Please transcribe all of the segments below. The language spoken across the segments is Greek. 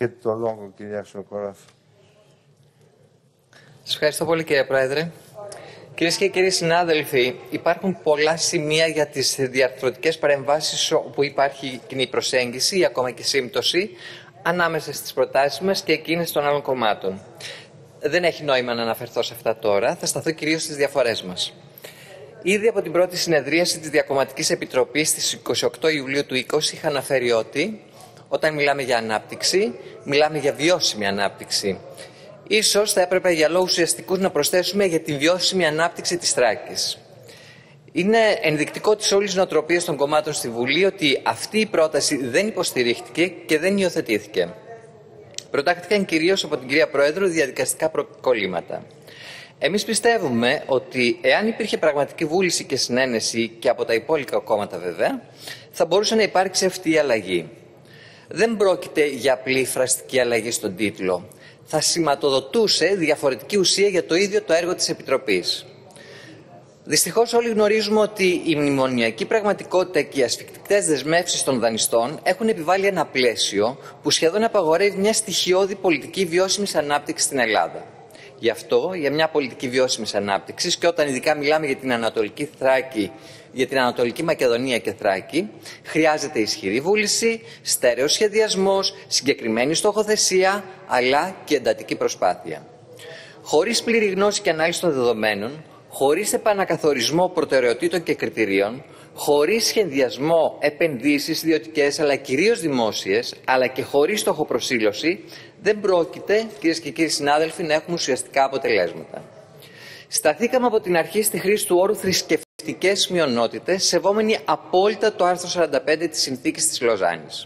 Έχετε το λόγο, κυρία Σοκοράφου. Σας ευχαριστώ πολύ, κύριε Πρόεδρε. Κυρίες και κύριοι συνάδελφοι, υπάρχουν πολλά σημεία για τις διαρθρωτικές παρεμβάσεις όπου υπάρχει κοινή προσέγγιση ή ακόμα και σύμπτωση ανάμεσα στις προτάσεις μας και εκείνες των άλλων κομμάτων. Δεν έχει νόημα να αναφερθώ σε αυτά τώρα, θα σταθώ κυρίως στις διαφορές μας. Ήδη από την πρώτη συνεδρίαση της Διακομματικής Επιτροπής στις 28 Ιουλίου του 2020 είχα αναφέρει ότι όταν μιλάμε για ανάπτυξη, μιλάμε για βιώσιμη ανάπτυξη. Ίσως θα έπρεπε για λόγους ουσιαστικούς να προσθέσουμε για τη βιώσιμη ανάπτυξη της Θράκης. Είναι ενδεικτικό της όλης νοοτροπίας των κομμάτων στη Βουλή ότι αυτή η πρόταση δεν υποστηρίχθηκε και δεν υιοθετήθηκε. Προτάχθηκαν κυρίως από την κυρία Πρόεδρο διαδικαστικά κολλήματα. Εμείς πιστεύουμε ότι εάν υπήρχε πραγματική βούληση και συνένεση και από τα υπόλοιπα κόμματα βέβαια, θα μπορούσε να υπάρξει αυτή η αλλαγή. Δεν πρόκειται για απλή φραστική αλλαγή στον τίτλο. Θα σηματοδοτούσε διαφορετική ουσία για το ίδιο το έργο της Επιτροπής. Δυστυχώς όλοι γνωρίζουμε ότι η μνημονιακή πραγματικότητα και οι ασφικτικές δεσμεύσεις των δανειστών έχουν επιβάλει ένα πλαίσιο που σχεδόν απαγορεύει μια στοιχειώδη πολιτική βιώσιμης ανάπτυξης στην Ελλάδα. Γι' αυτό, για μια πολιτική βιώσιμης ανάπτυξης και όταν ειδικά μιλάμε για την Ανατολική Θράκη, για την Ανατολική Μακεδονία και Θράκη, χρειάζεται ισχυρή βούληση, στέρεος σχεδιασμός, συγκεκριμένη στοχοθεσία, αλλά και εντατική προσπάθεια. Χωρίς πλήρη γνώση και ανάλυση των δεδομένων, χωρίς επανακαθορισμό προτεραιοτήτων και κριτηρίων, χωρίς σχεδιασμό επενδύσεις ιδιωτικές αλλά κυρίως δημόσιες, αλλά και χωρίς στοχοπροσήλωση, δεν πρόκειται, κυρίες και κύριοι συνάδελφοι, να έχουμε ουσιαστικά αποτελέσματα. Σταθήκαμε από την αρχή στη χρήση του όρου θρησκευτικές μειονότητες, σεβόμενοι απόλυτα το άρθρο 45 της Συνθήκης της Λοζάνης.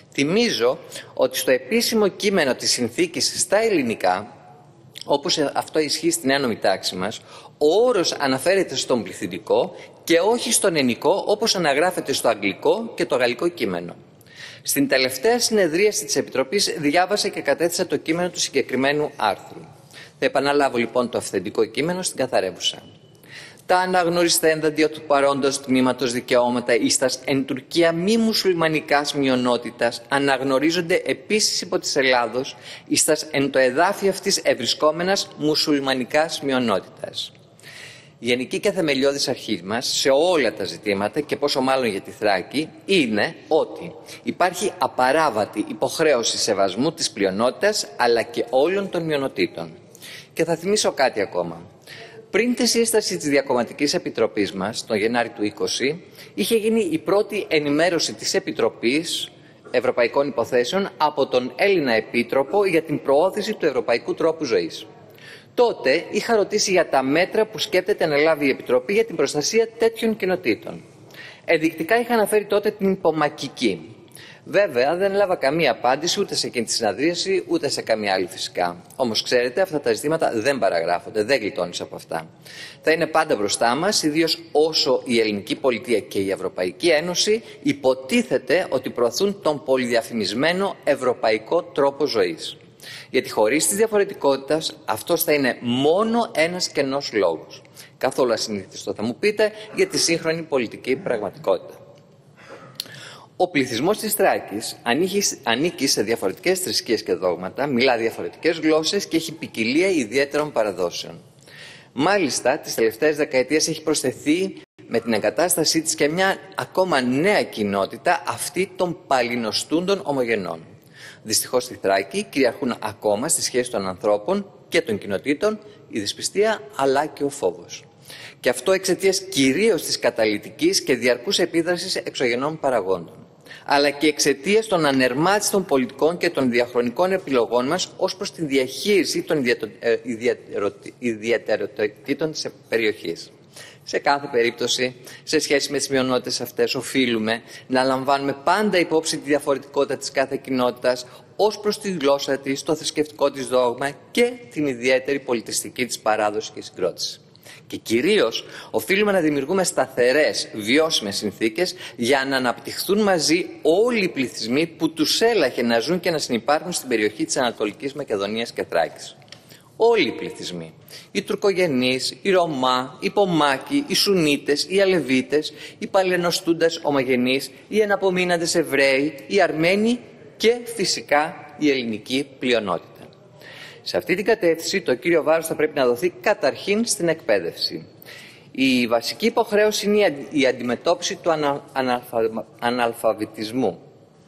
Θυμίζω ότι στο επίσημο κείμενο της Συνθήκης στα ελληνικά, όπως αυτό ισχύει στην ένομη τάξη μας, ο όρος αναφέρεται στον πληθυντικό και όχι στον ενικό, όπως αναγράφεται στο αγγλικό και το γαλλικό κείμενο. Στην τελευταία συνεδρίαση της Επιτροπής διάβασα και κατέθεσα το κείμενο του συγκεκριμένου άρθρου. Θα επαναλάβω λοιπόν το αυθεντικό κείμενο στην καθαρεύουσα. Τα αναγνωριστέντα δια του παρόντος τμήματος δικαιώματα εις τας εν Τουρκία μη μουσουλμανικάς μειονότητας αναγνωρίζονται επίσης υπό της Ελλάδος εις τας εν το εδάφιο αυτής ευρισκόμενας μουσουλμανικάς μειονότητας. Η γενική και θεμελιώδης αρχή μας σε όλα τα ζητήματα και πόσο μάλλον για τη Θράκη είναι ότι υπάρχει απαράβατη υποχρέωση σεβασμού της πλειονότητας αλλά και όλων των μειονοτήτων. Και θα θυμίσω κάτι ακόμα. Πριν τη σύσταση της Διακομματικής Επιτροπής μας, τον Γενάρη του 2020, είχε γίνει η πρώτη ενημέρωση της Επιτροπής Ευρωπαϊκών Υποθέσεων από τον Έλληνα Επίτροπο για την προώθηση του ευρωπαϊκού τρόπου ζωής. Τότε είχα ρωτήσει για τα μέτρα που σκέπτεται να λάβει η Επιτροπή για την προστασία τέτοιων κοινοτήτων. Ενδεικτικά είχα αναφέρει τότε την υπομακική. Βέβαια, δεν έλαβα καμία απάντηση ούτε σε εκείνη τη συναντρίαση, ούτε σε καμία άλλη φυσικά. Όμως, ξέρετε, αυτά τα ζητήματα δεν παραγράφονται, δεν γλιτώνεις από αυτά. Θα είναι πάντα μπροστά μας, ιδίως όσο η ελληνική πολιτεία και η Ευρωπαϊκή Ένωση υποτίθεται ότι προωθούν τον πολυδιαφημισμένο ευρωπαϊκό τρόπο ζωής. Γιατί χωρίς τη διαφορετικότητα, αυτός θα είναι μόνο ένας κενός λόγος. Καθόλου ασυνήθιστο θα μου πείτε για τη σύγχρονη πολιτική πραγματικότητα. Ο πληθυσμός της Θράκης ανήκει σε διαφορετικές θρησκείες και δόγματα, μιλά διαφορετικές γλώσσες και έχει ποικιλία ιδιαίτερων παραδόσεων. Μάλιστα, τις τελευταίες δεκαετίες έχει προσθεθεί με την εγκατάστασή της και μια ακόμα νέα κοινότητα, αυτή των παλινοστούντων ομογενών. Δυστυχώς στη Θράκη κυριαρχούν ακόμα στη σχέση των ανθρώπων και των κοινοτήτων η δυσπιστία αλλά και ο φόβος. Και αυτό εξαιτίας κυρίως της καταλυτικής και διαρκούς επίδρασης εξωγενών παραγόντων, αλλά και εξαιτίας των ανερμάτιστων πολιτικών και των διαχρονικών επιλογών μας ως προς τη διαχείριση των ιδιαιτεροτήτων της περιοχής. Σε κάθε περίπτωση, σε σχέση με τις μειονότητες αυτές, οφείλουμε να λαμβάνουμε πάντα υπόψη τη διαφορετικότητα της κάθε κοινότητας ως προς τη γλώσσα της, το θρησκευτικό της δόγμα και την ιδιαίτερη πολιτιστική της παράδοση και συγκρότηση. Και κυρίως οφείλουμε να δημιουργούμε σταθερές, βιώσιμες συνθήκες για να αναπτυχθούν μαζί όλοι οι πληθυσμοί που τους έλαχε να ζουν και να συνυπάρχουν στην περιοχή της Ανατολικής Μακεδονίας και Θράκης. Όλοι οι πληθυσμοί. Οι Τουρκογενείς, οι Ρωμά, οι Πομάκοι, οι Σουνίτες, οι Αλεβίτες, οι παλαινοστούντες ομογενείς, οι εναπομείναντες Εβραίοι, οι Αρμένοι και φυσικά η ελληνική πλειονότητα. Σε αυτή την κατεύθυνση το κύριο βάρος θα πρέπει να δοθεί καταρχήν στην εκπαίδευση. Η βασική υποχρέωση είναι η αντιμετώπιση του αναλφαβητισμού.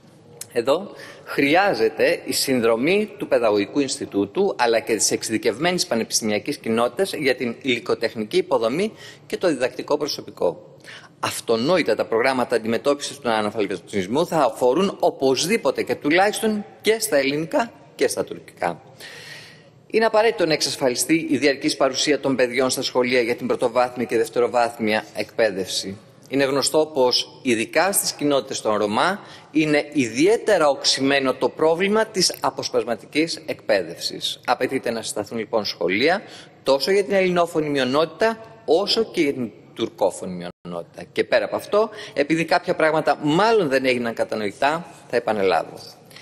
Εδώ χρειάζεται η συνδρομή του Παιδαγωγικού Ινστιτούτου αλλά και της εξειδικευμένης πανεπιστημιακής κοινότητας για την υλικοτεχνική υποδομή και το διδακτικό προσωπικό. Αυτονόητα τα προγράμματα αντιμετώπισης του αναλφαβητισμού θα αφορούν οπωσδήποτε και τουλάχιστον και στα ελληνικά και στα τουρκικά. Είναι απαραίτητο να εξασφαλιστεί η διαρκής παρουσία των παιδιών στα σχολεία για την πρωτοβάθμια και δευτεροβάθμια εκπαίδευση. Είναι γνωστό πως ειδικά στις κοινότητες των Ρωμά είναι ιδιαίτερα οξυμένο το πρόβλημα της αποσπασματικής εκπαίδευσης. Απαιτείται να συσταθούν λοιπόν σχολεία τόσο για την ελληνόφωνη μειονότητα όσο και για την τουρκόφωνη μειονότητα. Και πέρα από αυτό, επειδή κάποια πράγματα μάλλον δεν έγιναν κατανοητά, θα επανελάβω.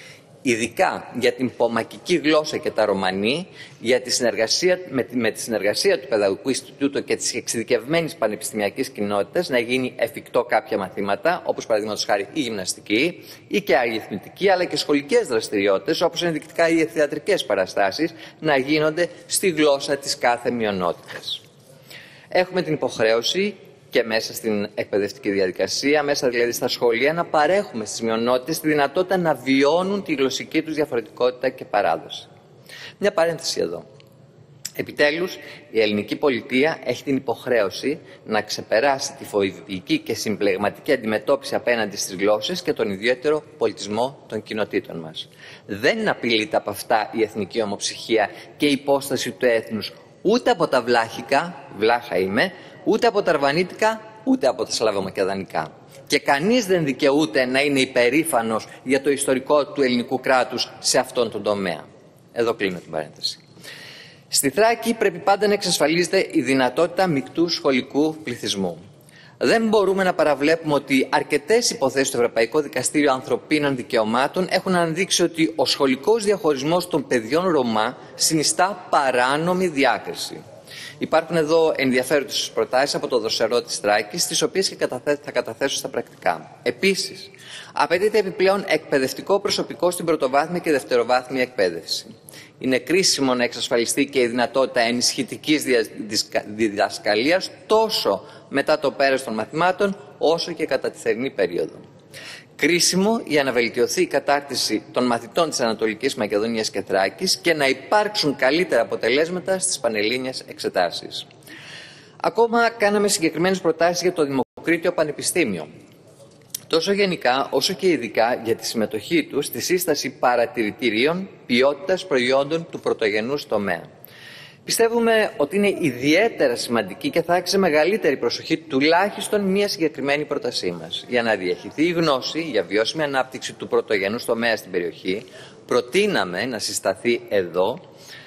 Ειδικά για την πομακική γλώσσα και τα Ρωμανί, για τη συνεργασία, με τη συνεργασία του Παιδαγωγικού Ινστιτούτου και της εξειδικευμένης πανεπιστημιακής κοινότητας να γίνει εφικτό κάποια μαθήματα, όπως παραδείγματος χάρη η γυμναστική ή και αριθμητική, αλλά και σχολικές δραστηριότητες, όπως ενδεικτικά οι θεατρικές παραστάσεις, να γίνονται στη γλώσσα της κάθε μειονότητας. Έχουμε την υποχρέωση και μέσα στην εκπαιδευτική διαδικασία, μέσα δηλαδή στα σχολεία, να παρέχουμε στις μειονότητες τη δυνατότητα να βιώνουν τη γλωσσική τους διαφορετικότητα και παράδοση. Μια παρένθεση εδώ. Επιτέλους, η ελληνική πολιτεία έχει την υποχρέωση να ξεπεράσει τη φοβική και συμπλεγματική αντιμετώπιση απέναντι στις γλώσσες και τον ιδιαίτερο πολιτισμό των κοινοτήτων μας. Δεν απειλείται από αυτά η εθνική ομοψυχία και η υπόσταση του έθνους ούτε από τα βλάχικα, βλάχα είμαι, ούτε από τα αρβανίτικα, ούτε από τα σλαβομακεδανικά. Και κανείς δεν δικαιούται να είναι υπερήφανος για το ιστορικό του ελληνικού κράτους σε αυτόν τον τομέα. Εδώ κλείνω την παρένθεση. Στη Θράκη πρέπει πάντα να εξασφαλίζεται η δυνατότητα μεικτού σχολικού πληθυσμού. Δεν μπορούμε να παραβλέπουμε ότι αρκετές υποθέσεις στο Ευρωπαϊκό Δικαστήριο Ανθρωπίνων Δικαιωμάτων έχουν αναδείξει ότι ο σχολικός διαχωρισμός των παιδιών Ρωμά συνιστά παράνομη διάκριση. Υπάρχουν εδώ ενδιαφέρουσες προτάσεις από το δροσερό της Θράκης, τις οποίες και θα καταθέσω στα πρακτικά. Επίσης, απαιτείται επιπλέον εκπαιδευτικό προσωπικό στην πρωτοβάθμια και δευτεροβάθμια εκπαίδευση. Είναι κρίσιμο να εξασφαλιστεί και η δυνατότητα ενισχυτικής διδασκαλίας τόσο μετά το πέρας των μαθημάτων όσο και κατά τη θερινή περίοδο. Κρίσιμο για να βελτιωθεί η κατάρτιση των μαθητών της Ανατολικής Μακεδονίας και Θράκης και να υπάρξουν καλύτερα αποτελέσματα στις πανελλήνιες εξετάσεις. Ακόμα κάναμε συγκεκριμένες προτάσεις για το Δημοκρίτιο Πανεπιστήμιο. Τόσο γενικά όσο και ειδικά για τη συμμετοχή του στη σύσταση παρατηρητηρίων ποιότητας προϊόντων του πρωτογενούς τομέα. Πιστεύουμε ότι είναι ιδιαίτερα σημαντική και θα άξιζε μεγαλύτερη προσοχή τουλάχιστον μια συγκεκριμένη πρότασή μας. Για να διαχυθεί η γνώση για βιώσιμη ανάπτυξη του πρωτογενούς τομέα στην περιοχή, προτείναμε να συσταθεί εδώ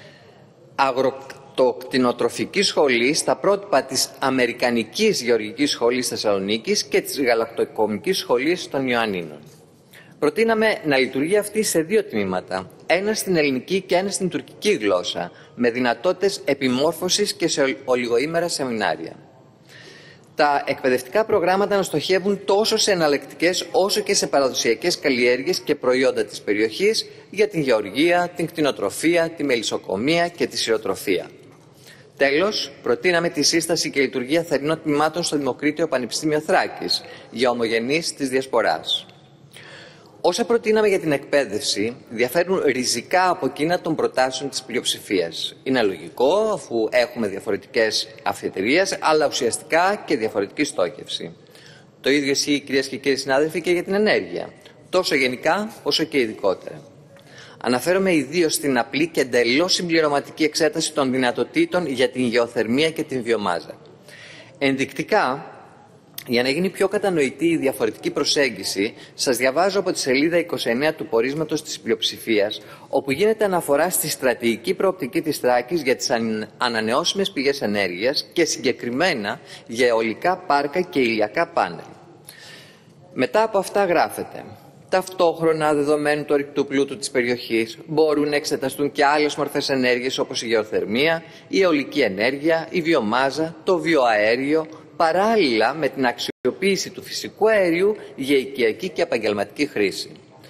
αγροκτηνοτροφική σχολή στα πρότυπα της Αμερικανικής Γεωργικής Σχολής Θεσσαλονίκης και της Γαλακτοκομικής Σχολής των Ιωαννίνων. Προτείναμε να λειτουργεί αυτή σε δύο τμήματα, ένα στην ελληνική και ένα στην τουρκική γλώσσα, με δυνατότητες επιμόρφωσης και σε ολιγοήμερα σεμινάρια. Τα εκπαιδευτικά προγράμματα να στοχεύουν τόσο σε εναλλακτικές όσο και σε παραδοσιακές καλλιέργειες και προϊόντα της περιοχής για την γεωργία, την κτηνοτροφία, τη μελισσοκομεία και τη σειροτροφία. Τέλος, προτείναμε τη σύσταση και λειτουργία θερινών τμήματων στο Δημοκρίτιο Πανεπιστήμιο Θράκης για ομογενείς της Διασποράς. Όσα προτείναμε για την εκπαίδευση διαφέρουν ριζικά από εκείνα των προτάσεων της πλειοψηφίας. Είναι λογικό αφού έχουμε διαφορετικές αφετηρίες, αλλά ουσιαστικά και διαφορετική στόχευση. Το ίδιο ισχύει, κυρίες και κύριοι συνάδελφοι, και για την ενέργεια, τόσο γενικά όσο και ειδικότερα. Αναφέρομαι ιδίως στην απλή και εντελώς συμπληρωματική εξέταση των δυνατοτήτων για την γεωθερμία και την βιομάζα. Ενδεικτικά, για να γίνει πιο κατανοητή η διαφορετική προσέγγιση, σας διαβάζω από τη σελίδα 29 του πορίσματος της πλειοψηφίας, όπου γίνεται αναφορά στη στρατηγική προοπτική της Θράκης για τις ανανεώσιμες πηγές ενέργειας και συγκεκριμένα για αιωλικά πάρκα και ηλιακά πάνελ. Μετά από αυτά γράφεται: ταυτόχρονα, δεδομένου του ορυκτού πλούτου της περιοχής, μπορούν να εξεταστούν και άλλες μορφές ενέργειας όπως η γεωθερμία, η αιωλική ενέργεια, η βιομάζα, το βιοαέριο, παράλληλα με την αξιοποίηση του φυσικού αερίου για οικιακή και επαγγελματική χρήση.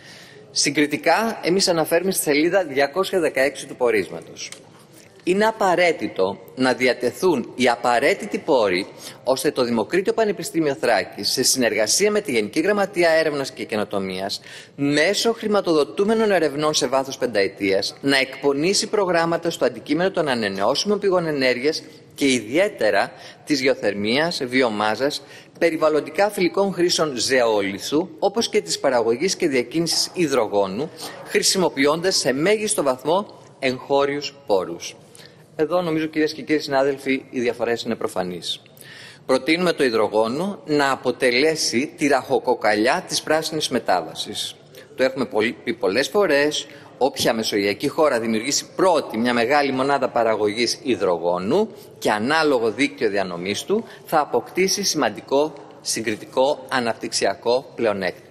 Συγκριτικά, εμείς αναφέρουμε στη σελίδα 216 του πορίσματος. Είναι απαραίτητο να διατεθούν οι απαραίτητοι πόροι ώστε το Δημοκρίτιο Πανεπιστήμιο Θράκης, σε συνεργασία με τη Γενική Γραμματεία Έρευνας και Καινοτομίας, μέσω χρηματοδοτούμενων ερευνών σε βάθος πενταετίας, να εκπονήσει προγράμματα στο αντικείμενο των ανανεώσιμων πηγών ενέργειας και ιδιαίτερα της γεωθερμίας, βιομάζας, περιβαλλοντικά φιλικών χρήσεων ζεόλιθου, όπως και της παραγωγής και διακίνησης υδρογόνου, χρησιμοποιώντας σε μέγιστο βαθμό εγχώριους πόρους. Εδώ νομίζω, κυρίες και κύριοι συνάδελφοι, οι διαφορές είναι προφανείς. Προτείνουμε το υδρογόνο να αποτελέσει τη ραχοκοκαλιά της πράσινης μετάβασης. Το έχουμε πει πολλές φορές. Όποια μεσογειακή χώρα δημιουργήσει πρώτη μια μεγάλη μονάδα παραγωγής υδρογόνου και ανάλογο δίκτυο διανομής του, θα αποκτήσει σημαντικό συγκριτικό αναπτυξιακό πλεονέκτημα.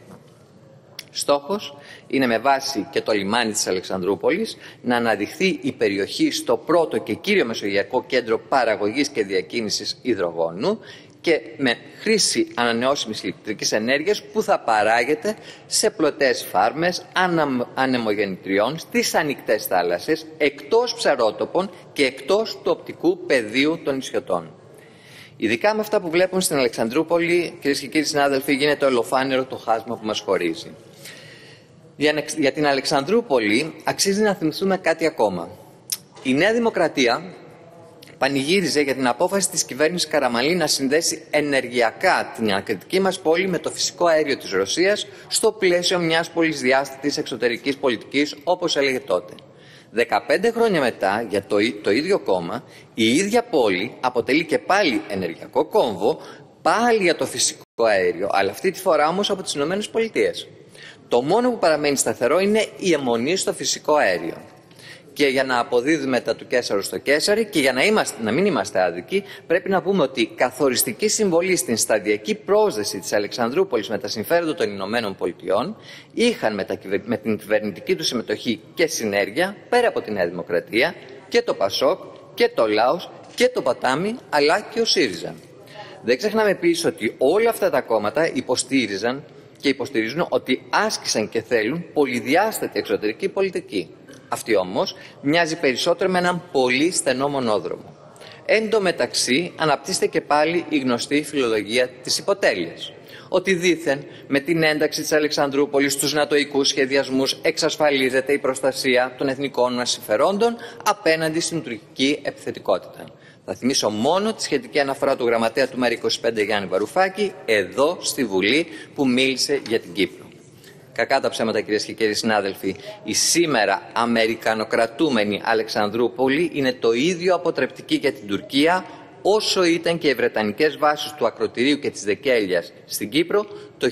Στόχος είναι, με βάση και το λιμάνι της Αλεξανδρούπολης, να αναδειχθεί η περιοχή στο πρώτο και κύριο μεσογειακό κέντρο παραγωγής και διακίνησης υδρογόνου και με χρήση ανανεώσιμης ηλεκτρικής ενέργειας που θα παράγεται σε πλωτές φάρμες ανεμογεννητριών στις ανοιχτές θάλασσες, εκτός ψαρότοπων και εκτός του οπτικού πεδίου των νησιωτών. Ειδικά με αυτά που βλέπουν στην Αλεξανδρούπολη, κυρίες και κύριοι συνάδελφοι, γίνεται ολοφάνερο το χάσμα που μας χωρίζει. Για την Αλεξανδρούπολη αξίζει να θυμηθούμε κάτι ακόμα. Η Νέα Δημοκρατία πανηγύριζε για την απόφαση της κυβέρνησης Καραμανλή να συνδέσει ενεργειακά την ανακριτική μας πόλη με το φυσικό αέριο της Ρωσίας στο πλαίσιο μιας πολυσδιάστατης εξωτερικής πολιτικής, όπως έλεγε τότε. 15 χρόνια μετά, για το ίδιο κόμμα, η ίδια πόλη αποτελεί και πάλι ενεργειακό κόμβο, πάλι για το φυσικό αέριο, αλλά αυτή τη φορά όμως από τις ΗΠΑ. Το μόνο που παραμένει σταθερό είναι η αιμονή στο φυσικό αέριο. Και για να αποδίδουμε τα του Καίσαρου στο Καίσαρι και για να μην είμαστε άδικοι, πρέπει να πούμε ότι καθοριστική συμβολή στην σταδιακή πρόσδεση της Αλεξανδρούπολης με τα συμφέροντα των Ηνωμένων Πολιτειών είχαν με την κυβερνητική του συμμετοχή και συνέργεια, πέρα από τη Νέα Δημοκρατία, και το Πασόκ και το Λάος και το Πατάμι, αλλά και ο ΣΥΡΙΖΑ. Δεν ξεχνάμε επίσης ότι όλα αυτά τα κόμματα υποστήριζαν και υποστηρίζουν ότι άσκησαν και θέλουν πολυδιάστατη εξωτερική πολιτική. Αυτή όμως μοιάζει περισσότερο με έναν πολύ στενό μονόδρομο. Εν τω μεταξύ αναπτύσσεται και πάλι η γνωστή φιλολογία της υποτέλειας. Ότι δήθεν με την ένταξη της Αλεξανδρούπολης στους νατοικούς σχεδιασμούς εξασφαλίζεται η προστασία των εθνικών μας συμφερόντων απέναντι στην τουρκική επιθετικότητα. Θα θυμίσω μόνο τη σχετική αναφορά του γραμματέα του ΜΕΡΑ25 Γιάννη Βαρουφάκη, εδώ στη Βουλή, που μίλησε για την Κύπρο. Κακά τα ψέματα, κυρίες και κύριοι συνάδελφοι, η σήμερα αμερικανοκρατούμενη Αλεξανδρούπολη είναι το ίδιο αποτρεπτική για την Τουρκία όσο ήταν και οι βρετανικές βάσεις του Ακροτηρίου και της Δεκέλιας στην Κύπρο το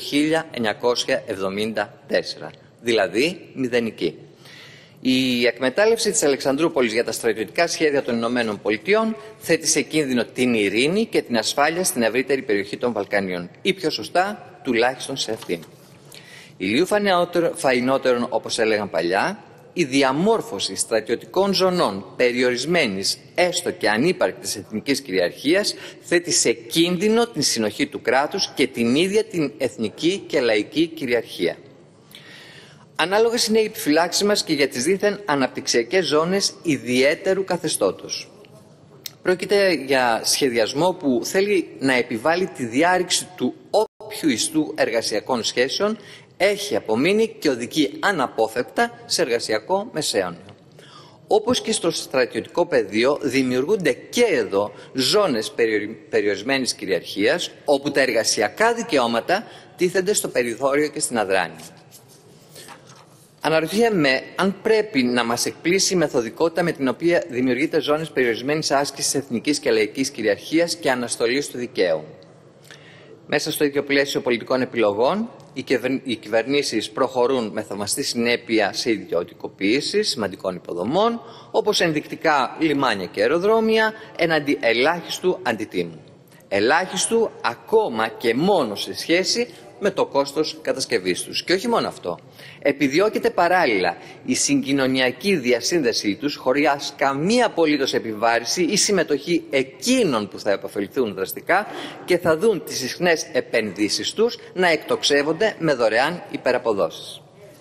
1974, δηλαδή μηδενική. Η εκμετάλλευση της Αλεξανδρούπολης για τα στρατιωτικά σχέδια των Ηνωμένων Πολιτειών θέτει σε κίνδυνο την ειρήνη και την ασφάλεια στην ευρύτερη περιοχή των Βαλκανίων, ή πιο σωστά, τουλάχιστον σε αυτήν. Ηλίου φαϊνότερον, όπως έλεγαν παλιά, η διαμόρφωση στρατιωτικών ζωνών περιορισμένης, έστω και ανύπαρκτης εθνικής κυριαρχίας, θέτει σε κίνδυνο την συνοχή του κράτους και την ίδια την εθνική και λαϊκή κυριαρχία. Ανάλογες είναι οι επιφυλάξεις μας και για τις δίθεν αναπτυξιακές ζώνες ιδιαίτερου καθεστώτος. Πρόκειται για σχεδιασμό που θέλει να επιβάλλει τη διάρρηξη του όποιου ιστού εργασιακών σχέσεων έχει απομείνει και οδηγεί αναπόφευκτα σε εργασιακό μεσαίωνα. Όπως και στο στρατιωτικό πεδίο, δημιουργούνται και εδώ ζώνες περιορισμένης κυριαρχίας, όπου τα εργασιακά δικαιώματα τίθενται στο περιθώριο και στην αδράνεια. Αναρωτιέμαι αν πρέπει να μας εκπλήσει η μεθοδικότητα με την οποία δημιουργείται ζώνες περιορισμένης άσκησης εθνικής και λαϊκής κυριαρχίας και αναστολής του δικαίου. Μέσα στο ίδιο πλαίσιο πολιτικών επιλογών, οι κυβερνήσεις προχωρούν με θαυμαστή συνέπεια σε ιδιωτικοποίηση σημαντικών υποδομών, όπως ενδεικτικά λιμάνια και αεροδρόμια, έναντι ελάχιστου αντιτίμου. Ελάχιστου ακόμα και μόνο σε σχέση με το κόστος κατασκευής τους. Και όχι μόνο αυτό. Επιδιώκεται παράλληλα η συγκοινωνιακή διασύνδεσή τους χωρίς καμία απολύτως επιβάρηση ή συμμετοχή εκείνων που θα επωφεληθούν δραστικά και θα δουν τις συχνές επενδύσεις τους να εκτοξεύονται με δωρεάν υπεραποδόσεις.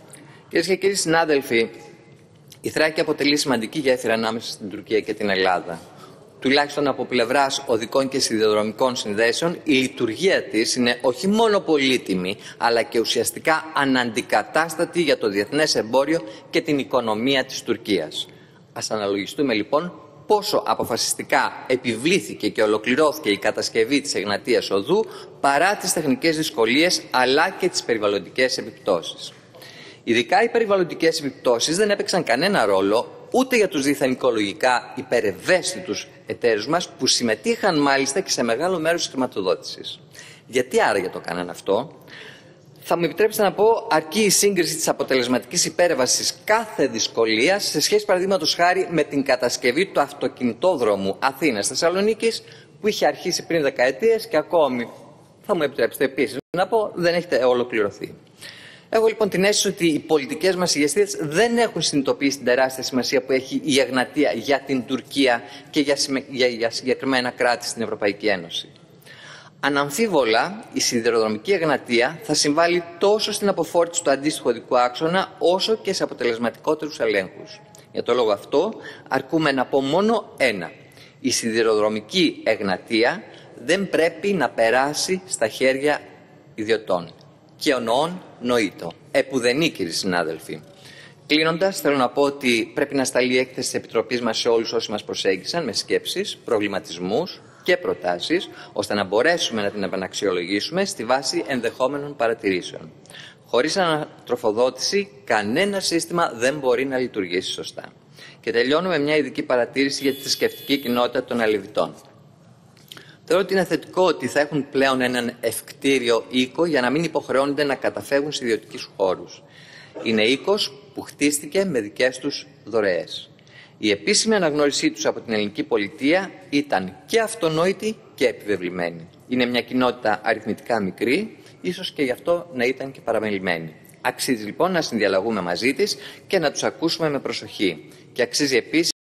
Κυρίες και κύριοι συνάδελφοι, η Θράκη αποτελεί σημαντική γέφυρα ανάμεσα στην Τουρκία και την Ελλάδα. Τουλάχιστον από πλευράς οδικών και σιδηροδρομικών συνδέσεων, η λειτουργία της είναι όχι μόνο πολύτιμη, αλλά και ουσιαστικά αναντικατάστατη για το διεθνές εμπόριο και την οικονομία της Τουρκίας. Ας αναλογιστούμε λοιπόν πόσο αποφασιστικά επιβλήθηκε και ολοκληρώθηκε η κατασκευή της Εγνατίας Οδού παρά τις τεχνικές δυσκολίες αλλά και τις περιβαλλοντικές επιπτώσεις. Ειδικά οι περιβαλλοντικές επιπτώσεις δεν έπαιξαν κανένα ρόλο ούτε για τους δίθεν οικολογικά υπερευαίσθητους εταίρους μας που συμμετείχαν μάλιστα και σε μεγάλο μέρος της χρηματοδότησης. Γιατί άραγε το κάνανε αυτό? Θα μου επιτρέψετε να πω, αρκεί η σύγκριση της αποτελεσματικής υπέρβασης κάθε δυσκολίας σε σχέση, παραδείγματος χάρη, με την κατασκευή του αυτοκινητόδρομου Αθήνας-Θεσσαλονίκης που είχε αρχίσει πριν δεκαετίες και ακόμη, θα μου επιτρέψετε επίσης να πω, δεν έχει ολοκληρωθεί. Έχω λοιπόν την αίσθηση ότι οι πολιτικές μας ηγεσίες δεν έχουν συνειδητοποιήσει την τεράστια σημασία που έχει η Εγνατία για την Τουρκία και για συγκεκριμένα κράτη στην Ευρωπαϊκή Ένωση. Αναμφίβολα, η σιδηροδρομική Εγνατία θα συμβάλλει τόσο στην αποφόρτιση του αντίστοιχου οδικού άξονα, όσο και σε αποτελεσματικότερους ελέγχους. Για το λόγο αυτό, αρκούμε να πω μόνο ένα. Η σιδηροδρομική Εγνατία δεν πρέπει να περάσει στα χέρια ιδιωτών. Και ονοών νοήτο. Επουδενή, κύριοι συνάδελφοι. Κλείνοντας, θέλω να πω ότι πρέπει να σταλεί η έκθεση της Επιτροπής μας σε όλους όσοι μας προσέγγισαν με σκέψεις, προβληματισμούς και προτάσεις, ώστε να μπορέσουμε να την επαναξιολογήσουμε στη βάση ενδεχόμενων παρατηρήσεων. Χωρίς ανατροφοδότηση, κανένα σύστημα δεν μπορεί να λειτουργήσει σωστά. Και τελειώνω με μια ειδική παρατήρηση για τη θρησκευτική κοινότητα των Αλεβιτών. Θεωρώ ότι είναι θετικό ότι θα έχουν πλέον έναν ευκτήριο οίκο για να μην υποχρεώνονται να καταφεύγουν σε ιδιωτικούς χώρους. Είναι οίκος που χτίστηκε με δικές τους δωρεές. Η επίσημη αναγνώρισή τους από την ελληνική πολιτεία ήταν και αυτονόητη και επιβεβλημένη. Είναι μια κοινότητα αριθμητικά μικρή, ίσως και γι' αυτό να ήταν και παραμελημένη. Αξίζει λοιπόν να συνδιαλλαγούμε μαζί της και να τους ακούσουμε με προσοχή. Και αξίζει επίσης